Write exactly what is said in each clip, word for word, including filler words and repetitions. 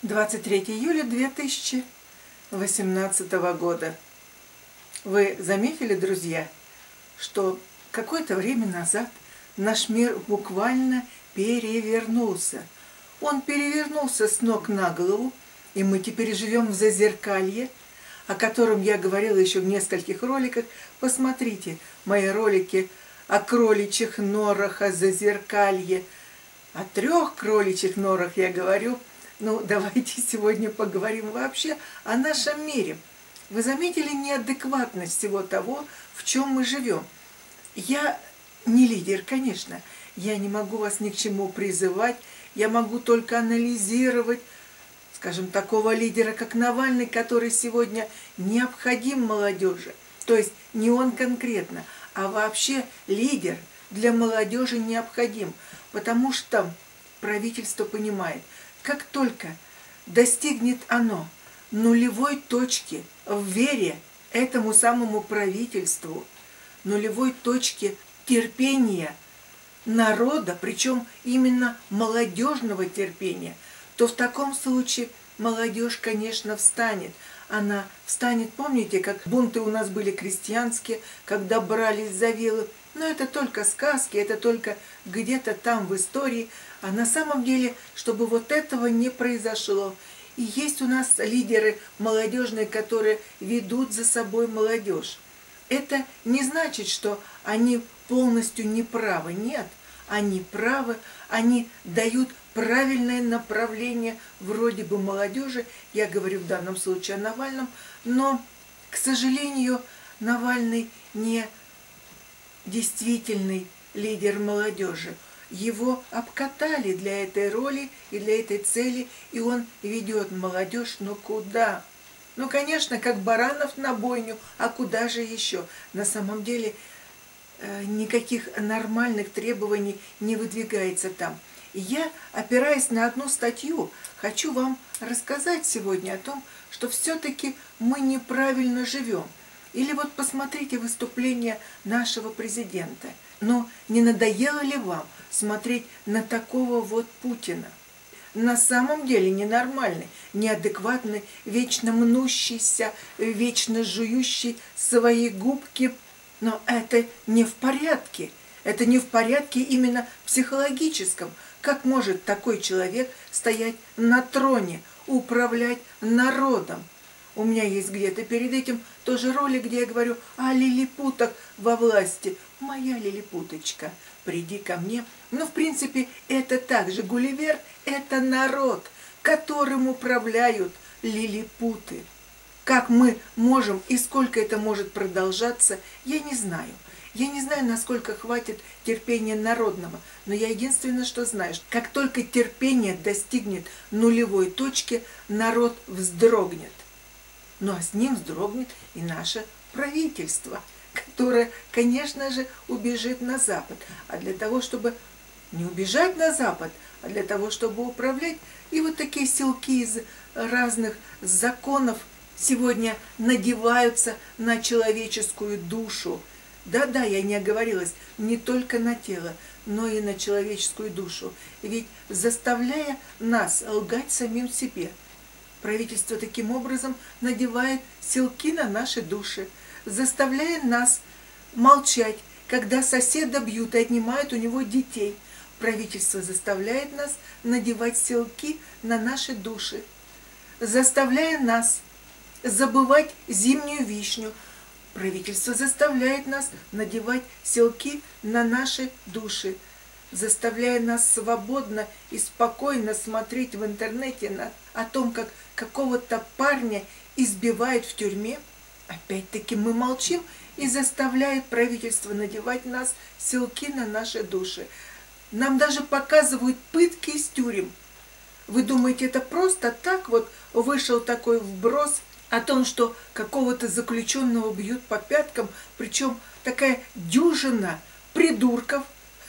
двадцать третьего июля две тысячи восемнадцатого года. Вы заметили, друзья, что какое-то время назад наш мир буквально перевернулся. Он перевернулся с ног на голову, и мы теперь живем в зазеркалье, о котором я говорила еще в нескольких роликах. Посмотрите мои ролики о кроличьих норах, о зазеркалье. О трех кроличьих норах я говорю. Ну, давайте сегодня поговорим вообще о нашем мире. Вы заметили неадекватность всего того, в чем мы живем? Я не лидер, конечно. Я не могу вас ни к чему призывать. Я могу только анализировать, скажем, такого лидера, как Навальный, который сегодня необходим молодежи. То есть не он конкретно, а вообще лидер для молодежи необходим. Потому что правительство понимает, как только достигнет оно нулевой точки в вере этому самому правительству, нулевой точки терпения народа, причем именно молодежного терпения, то в таком случае молодежь, конечно, встанет. Она встанет, помните, как бунты у нас были крестьянские, когда брались за вилы. Но это только сказки, это только где-то там в истории. А на самом деле, чтобы вот этого не произошло. И есть у нас лидеры молодежные, которые ведут за собой молодежь. Это не значит, что они полностью неправы. Нет, они правы, они дают правильное направление вроде бы молодежи. Я говорю в данном случае о Навальном. Но, к сожалению, Навальный не действительный лидер молодежи. Его обкатали для этой роли и для этой цели, и он ведет молодежь, но куда? Ну, конечно, как баранов на бойню, а куда же еще? На самом деле э, никаких нормальных требований не выдвигается там. И я, опираясь на одну статью, хочу вам рассказать сегодня о том, что все-таки мы неправильно живем. Или вот посмотрите выступление нашего президента. Но не надоело ли вам смотреть на такого вот Путина? На самом деле ненормальный, неадекватный, вечно мнущийся, вечно жующий свои губки. Но это не в порядке. Это не в порядке именно психологическом. Как может такой человек стоять на троне, управлять народом? У меня есть где-то перед этим тоже ролик, где я говорю о лилипутах во власти. Моя лилипуточка, приди ко мне. Ну, в принципе, это также Гулливер, это народ, которым управляют лилипуты. Как мы можем и сколько это может продолжаться, я не знаю. Я не знаю, насколько хватит терпения народного, но я единственное, что знаю, что как только терпение достигнет нулевой точки, народ вздрогнет. Ну а с ним вздрогнет и наше правительство, которое, конечно же, убежит на Запад. А для того, чтобы не убежать на Запад, а для того, чтобы управлять, и вот такие силки из разных законов сегодня надеваются на человеческую душу. Да-да, я не оговорилась, не только на тело, но и на человеческую душу. Ведь заставляя нас лгать самим себе, правительство таким образом надевает силки на наши души, заставляя нас молчать, когда соседа бьют и отнимают у него детей. Правительство заставляет нас надевать силки на наши души, заставляя нас забывать зимнюю вишню. Правительство заставляет нас надевать силки на наши души, заставляя нас свободно и спокойно смотреть в интернете на, о том, как какого-то парня избивают в тюрьме. Опять-таки мы молчим и заставляет правительство надевать нас силки на наши души. Нам даже показывают пытки из тюрем. Вы думаете, это просто так вот вышел такой вброс о том, что какого-то заключенного бьют по пяткам, причем такая дюжина придурков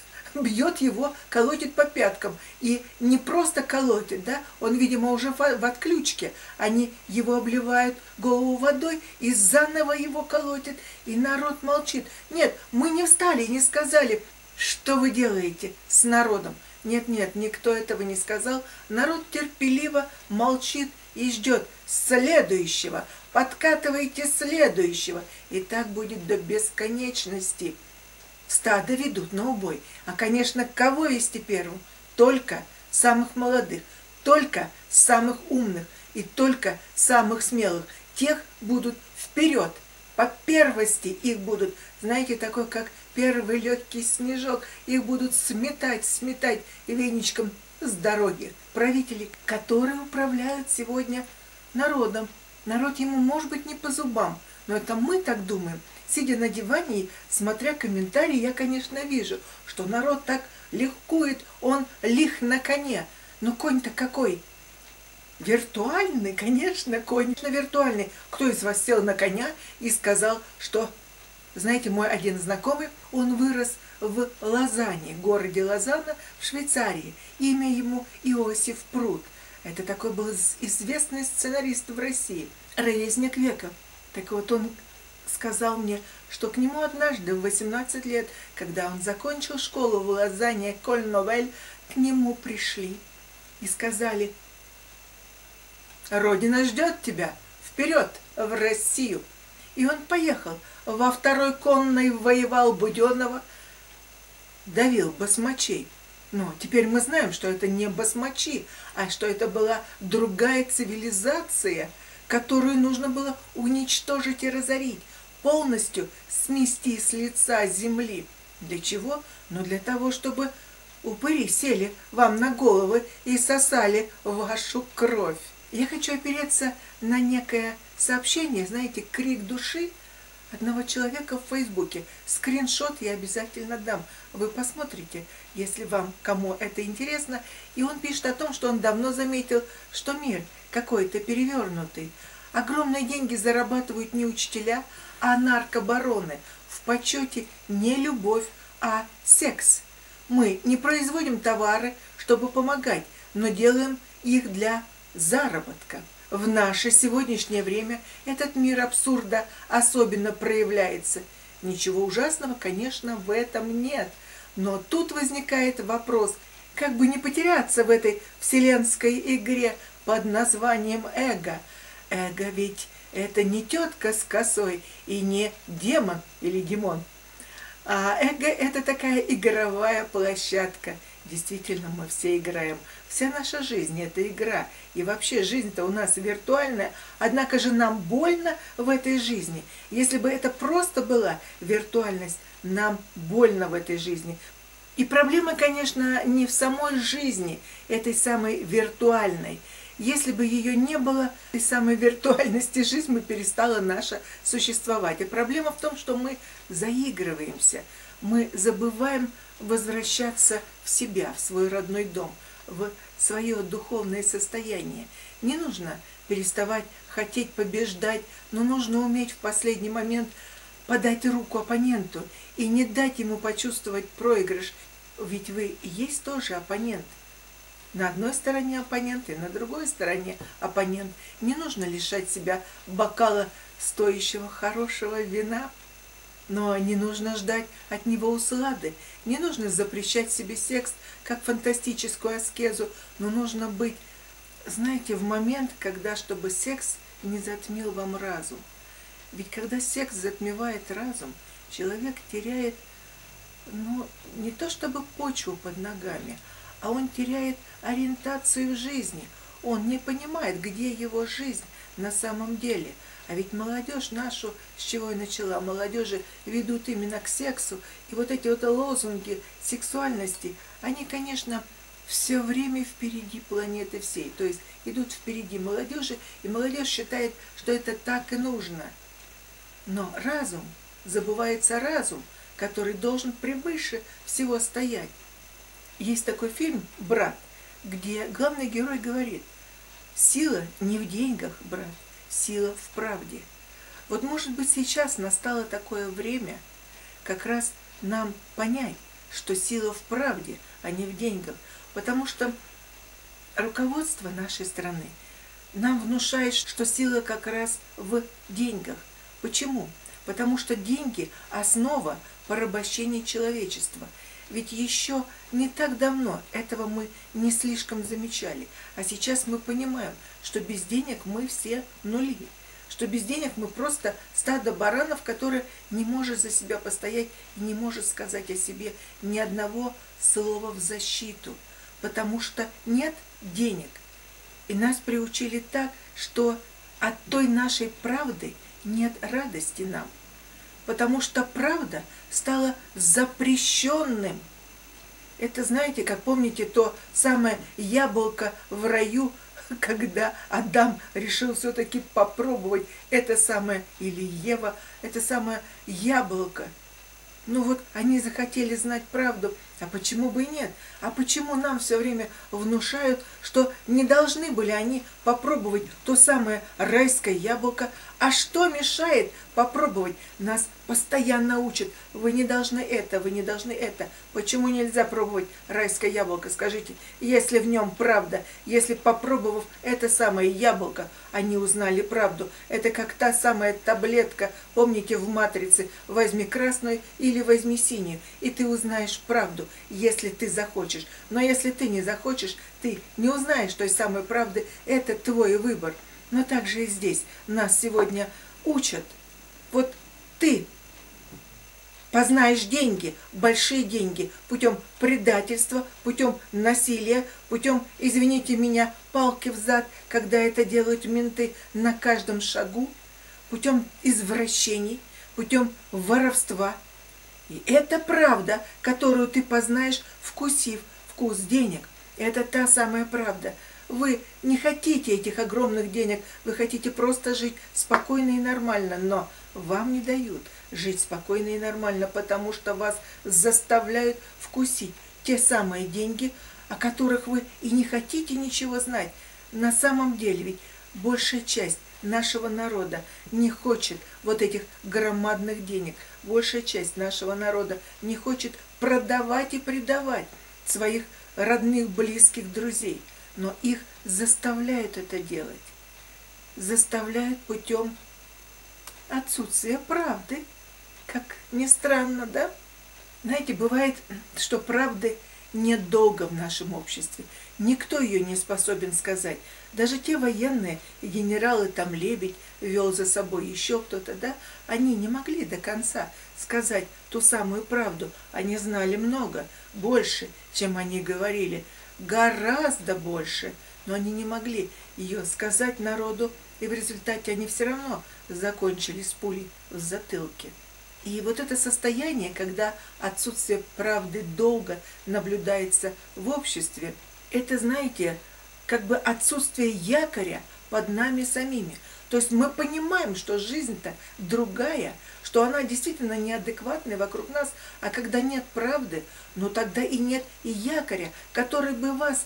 бьет его, колотит по пяткам. И не просто колотит, да, он, видимо, уже в отключке. Они его обливают голову водой и заново его колотят, и народ молчит. Нет, мы не встали, не сказали, что вы делаете с народом. Нет-нет, никто этого не сказал. Народ терпеливо молчит и ждет следующего. Подкатывайте следующего. И так будет до бесконечности. Стадо ведут на убой. А, конечно, кого вести первым? Только самых молодых, только самых умных и только самых смелых. Тех будут вперед. По первости их будут, знаете, такой, как первый легкий снежок, их будут сметать, сметать веничком с дороги. Правители, которые управляют сегодня народом. Народ ему может быть не по зубам, но это мы так думаем. Сидя на диване и смотря комментарии, я, конечно, вижу, что народ так легкует, он лих на коне. Но конь-то какой? Виртуальный, конечно, конь, конечно, виртуальный. Кто из вас сел на коня и сказал, что, знаете, мой один знакомый, он вырос в Лозанне, городе Лозанна в Швейцарии. Имя ему Иосиф Прут. Это такой был известный сценарист в России, ровесник века. Так вот, он сказал мне, что к нему однажды в восемнадцать лет, когда он закончил школу в Лозанне, Коль-Новель, к нему пришли и сказали: «Родина ждет тебя, вперед, в Россию!» И он поехал. Во второй конной воевал Буденного, давил басмачей. Но теперь мы знаем, что это не басмачи, а что это была другая цивилизация, которую нужно было уничтожить и разорить, полностью смести с лица земли. Для чего? Ну, для того, чтобы упыри сели вам на головы и сосали вашу кровь. Я хочу опереться на некое сообщение, знаете, крик души одного человека в Фейсбуке. Скриншот я обязательно дам. Вы посмотрите, если вам, кому это интересно. И он пишет о том, что он давно заметил, что мир какой-то перевернутый. Огромные деньги зарабатывают не учителя, а наркобароны. В почете не любовь, а секс. Мы не производим товары, чтобы помогать, но делаем их для заработка. В наше сегодняшнее время этот мир абсурда особенно проявляется. Ничего ужасного, конечно, в этом нет. Но тут возникает вопрос, как бы не потеряться в этой вселенской игре под названием эго. Эго ведь это не тетка с косой и не демон или демон. А эго это такая игровая площадка. Действительно, мы все играем. Вся наша жизнь – это игра. И вообще жизнь-то у нас виртуальная. Однако же нам больно в этой жизни. Если бы это просто была виртуальность, нам больно в этой жизни. И проблема, конечно, не в самой жизни, этой самой виртуальной. Если бы ее не было, этой самой виртуальности жизнь бы перестала наша существовать. И проблема в том, что мы заигрываемся. Мы забываем возвращаться в себя, в свой родной дом, в свое духовное состояние. Не нужно переставать хотеть побеждать, но нужно уметь в последний момент подать руку оппоненту и не дать ему почувствовать проигрыш. Ведь вы есть тоже оппонент. На одной стороне оппонент и на другой стороне оппонент. Не нужно лишать себя бокала стоящего хорошего вина. Но не нужно ждать от него услады, не нужно запрещать себе секс, как фантастическую аскезу, но нужно быть, знаете, в момент, когда, чтобы секс не затмил вам разум. Ведь когда секс затмевает разум, человек теряет, ну, не то чтобы почву под ногами, а он теряет ориентацию в жизни. Он не понимает, где его жизнь на самом деле. А ведь молодежь нашу, с чего я начала, молодежи ведут именно к сексу. И вот эти вот лозунги сексуальности, они, конечно, все время впереди планеты всей. То есть идут впереди молодежи, и молодежь считает, что это так и нужно. Но разум, забывается разум, который должен превыше всего стоять. Есть такой фильм «Брат», где главный герой говорит: «Сила не в деньгах, брат, сила в правде». Вот, может быть, сейчас настало такое время как раз нам понять, что сила в правде, а не в деньгах. Потому что руководство нашей страны нам внушает, что сила как раз в деньгах. Почему? Потому что деньги – основа порабощения человечества. Ведь еще не так давно этого мы не слишком замечали. А сейчас мы понимаем, что без денег мы все нули. Что без денег мы просто стадо баранов, которое не может за себя постоять и не может сказать о себе ни одного слова в защиту. Потому что нет денег. И нас приучили так, что от той нашей правды нет радости нам. Потому что правда стала запрещенным. Это, знаете, как помните то самое яблоко в раю, когда Адам решил все-таки попробовать это самое, или Ева, это самое яблоко. Ну вот они захотели знать правду, а почему бы и нет? А почему нам все время внушают, что не должны были они попробовать то самое райское яблоко? А что мешает попробовать? Нас постоянно учат. Вы не должны это, вы не должны это. Почему нельзя пробовать райское яблоко? Скажите, если в нем правда, если попробовав это самое яблоко, они узнали правду. Это как та самая таблетка, помните в «Матрице», возьми красную или возьми синюю, и ты узнаешь правду, если ты захочешь. Но если ты не захочешь, ты не узнаешь той самой правды, это твой выбор. Но также и здесь нас сегодня учат. Вот ты познаешь деньги, большие деньги, путем предательства, путем насилия, путем, извините меня, палки в зад, когда это делают менты на каждом шагу, путем извращений, путем воровства. И это правда, которую ты познаешь, вкусив вкус денег. Это та самая правда. Вы не хотите этих огромных денег, вы хотите просто жить спокойно и нормально, но вам не дают жить спокойно и нормально, потому что вас заставляют вкусить те самые деньги, о которых вы и не хотите ничего знать. На самом деле ведь большая часть нашего народа не хочет вот этих громадных денег. Большая часть нашего народа не хочет продавать и предавать своих родных, близких, друзей. Но их заставляют это делать. Заставляют путем отсутствия правды. Как ни странно, да? Знаете, бывает, что правды нет долго в нашем обществе. Никто ее не способен сказать. Даже те военные и генералы, там Лебедь вел за собой еще кто-то, да, они не могли до конца сказать ту самую правду. Они знали много, больше, чем они говорили. Гораздо больше, но они не могли ее сказать народу, и в результате они все равно закончили с пулей в затылке. И вот это состояние, когда отсутствие правды долго наблюдается в обществе, это, знаете, как бы отсутствие якоря под нами самими. То есть мы понимаем, что жизнь-то другая, что она действительно неадекватная вокруг нас, а когда нет правды, ну тогда и нет и якоря, который бы вас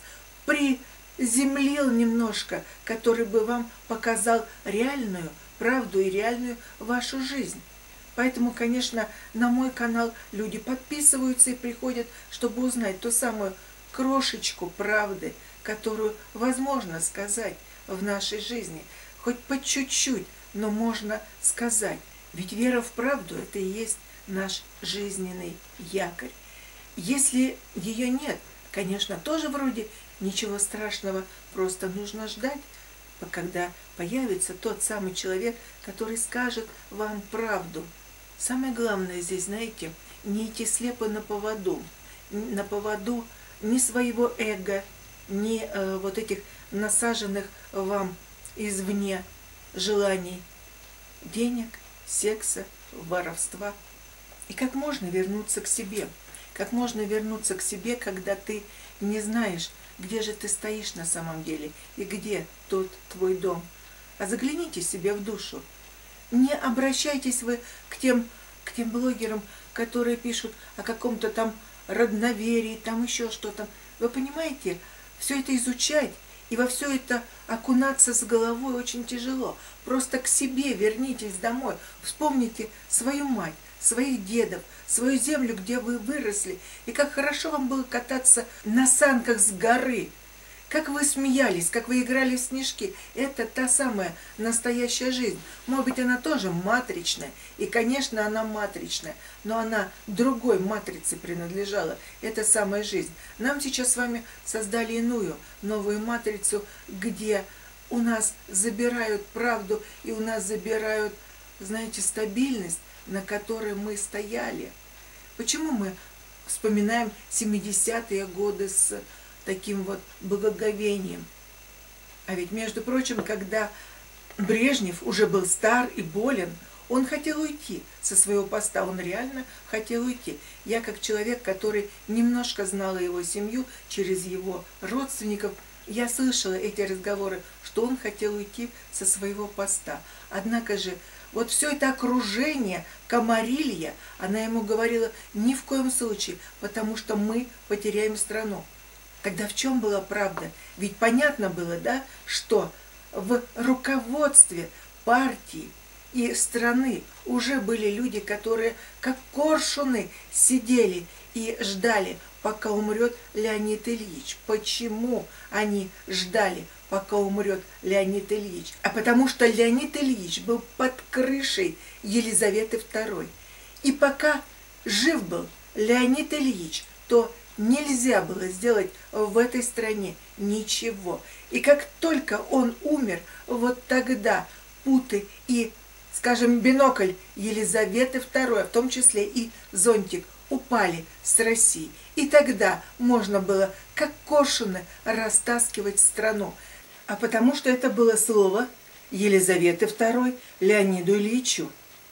приземлил немножко, который бы вам показал реальную правду и реальную вашу жизнь. Поэтому, конечно, на мой канал люди подписываются и приходят, чтобы узнать ту самую крошечку правды, которую возможно сказать в нашей жизни. Хоть по чуть-чуть, но можно сказать. Ведь вера в правду – это и есть наш жизненный якорь. Если ее нет, конечно, тоже вроде ничего страшного, просто нужно ждать, когда появится тот самый человек, который скажет вам правду. Самое главное здесь, знаете, не идти слепо на поводу, на поводу ни своего эго, ни э, вот этих насаженных вам извне желаний, денег, секса, воровства. И как можно вернуться к себе? Как можно вернуться к себе, когда ты не знаешь, где же ты стоишь на самом деле и где тот твой дом? А загляните себе в душу. Не обращайтесь вы к тем, к тем блогерам, которые пишут о каком-то там родноверии, там еще что-то. Вы понимаете, все это изучать и во все это окунаться с головой очень тяжело. Просто к себе вернитесь домой, вспомните свою мать, своих дедов, свою землю, где вы выросли, и как хорошо вам было кататься на санках с горы, как вы смеялись, как вы играли в снежки. Это та самая настоящая жизнь. Может быть, она тоже матричная. И, конечно, она матричная. Но она другой матрице принадлежала. Это самая жизнь. Нам сейчас с вами создали иную, новую матрицу, где у нас забирают правду и у нас забирают, знаете, стабильность, на которой мы стояли. Почему мы вспоминаем семидесятые годы с таким вот благоговением? А ведь, между прочим, когда Брежнев уже был стар и болен, он хотел уйти со своего поста, он реально хотел уйти. Я, как человек, который немножко знала его семью через его родственников, я слышала эти разговоры, что он хотел уйти со своего поста. Однако же, вот все это окружение, комарилья, она ему говорила, ни в коем случае, потому что мы потеряем страну. Тогда в чем была правда? Ведь понятно было, да, что в руководстве партии и страны уже были люди, которые как коршуны сидели и ждали, пока умрет Леонид Ильич. Почему они ждали, пока умрет Леонид Ильич? А потому что Леонид Ильич был под крышей Елизаветы второй. И пока жив был Леонид Ильич, то нельзя было сделать в этой стране ничего. И как только он умер, вот тогда путы и, скажем, бинокль Елизаветы второй, в том числе и зонтик, упали с России. И тогда можно было, как коршуны, растаскивать страну. А потому что это было слово Елизаветы второй Леониду Ильичу.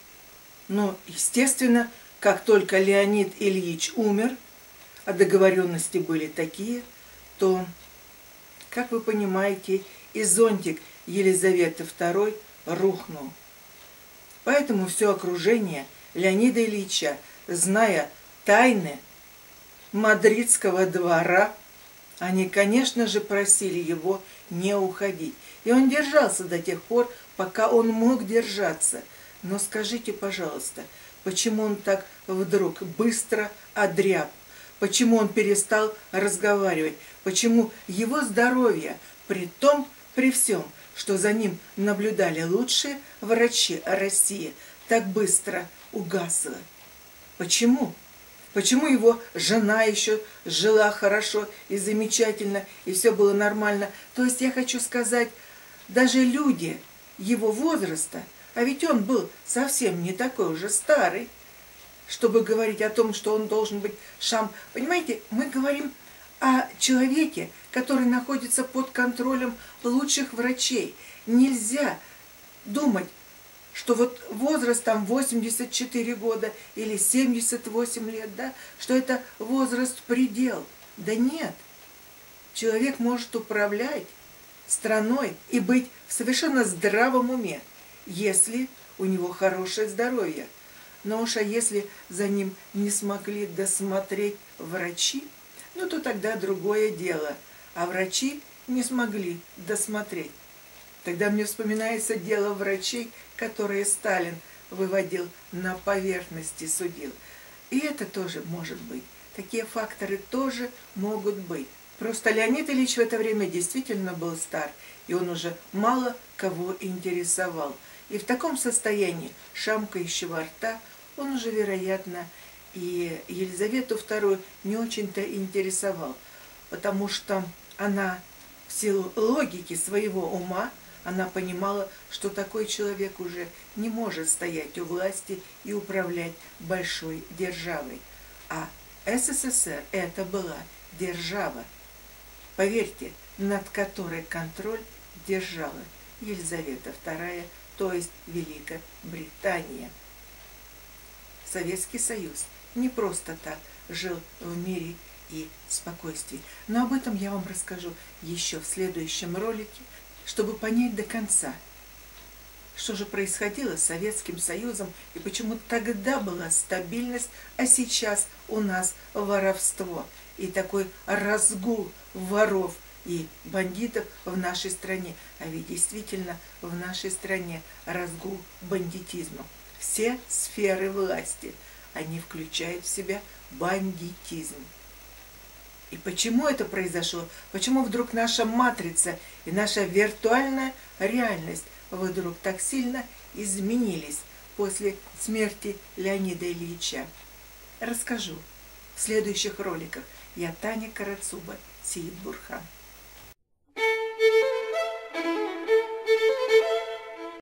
Но, естественно, как только Леонид Ильич умер, а договоренности были такие, то, как вы понимаете, и зонтик Елизаветы второй рухнул. Поэтому все окружение Леонида Ильича, зная тайны мадридского двора, они, конечно же, просили его не уходить. И он держался до тех пор, пока он мог держаться. Но скажите, пожалуйста, почему он так вдруг быстро одряб? Почему он перестал разговаривать? Почему его здоровье, при том, при всем, что за ним наблюдали лучшие врачи России, так быстро угасло? Почему? Почему его жена еще жила хорошо и замечательно, и все было нормально? То есть я хочу сказать, даже люди его возраста, а ведь он был совсем не такой уже старый, чтобы говорить о том, что он должен быть шам. Понимаете, мы говорим о человеке, который находится под контролем лучших врачей. Нельзя думать, что вот возраст там восемьдесят четыре года или семьдесят восемь лет, да, что это возраст предел. Да нет. Человек может управлять страной и быть в совершенно здравом уме, если у него хорошее здоровье. Но уж а если за ним не смогли досмотреть врачи, ну то тогда другое дело. А врачи не смогли досмотреть. Тогда мне вспоминается дело врачей, которые Сталин выводил на поверхность и судил. И это тоже может быть. Такие факторы тоже могут быть. Просто Леонид Ильич в это время действительно был стар, и он уже мало кого интересовал. И в таком состоянии шамкающего рта он уже, вероятно, и Елизавету вторую не очень-то интересовал, потому что она в силу логики своего ума, она понимала, что такой человек уже не может стоять у власти и управлять большой державой. А СССР это была держава, поверьте, над которой контроль держала Елизавета вторая, то есть Великобритания. Советский Союз не просто так жил в мире и спокойствии. Но об этом я вам расскажу еще в следующем ролике, чтобы понять до конца, что же происходило с Советским Союзом и почему тогда была стабильность, а сейчас у нас воровство и такой разгул воров и бандитов в нашей стране. А ведь действительно в нашей стране разгул бандитизма. Все сферы власти, они включают в себя бандитизм. И почему это произошло? Почему вдруг наша матрица и наша виртуальная реальность вдруг так сильно изменились после смерти Леонида Ильича? Расскажу в следующих роликах. Я Таня Карацуба, Сеид Бурхан.